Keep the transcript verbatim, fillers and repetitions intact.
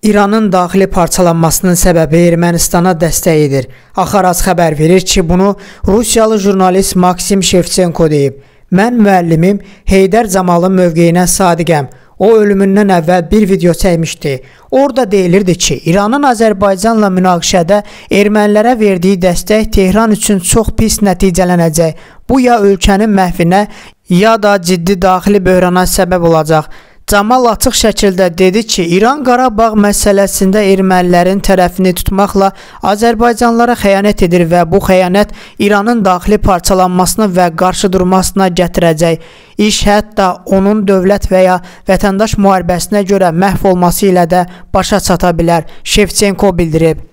İranın daxili parçalanmasının səbəbi Ermənistana dəstəyidir. Axaraz xəbər verir ki, bunu Rusiyalı jurnalist Maksim Shevchenko deyib. Mən müəllimim Heydər Camalın mövqeyinə sadiqəm. O ölümündən əvvəl bir video çəkmişdi. Orada deyilirdi ki, İranın Azərbaycanla münaqişədə ermənilərə verdiyi dəstək Tehran üçün çox pis nəticələnəcək. Bu ya ölkənin məhvinə, ya da ciddi daxili böhrana səbəb olacaq. Camal açıq şəkildə dedi ki, İran Qarabağ məsələsində ermənilərin tərəfini tutmaqla Azərbaycanlara xəyanət edir və bu xəyanət İranın daxili parçalanmasına və qarşı durmasına gətirəcək. İş hətta onun dövlət və ya vətəndaş müharibəsinə görə məhv olması ilə də başa çata bilər, Shevchenko bildirib.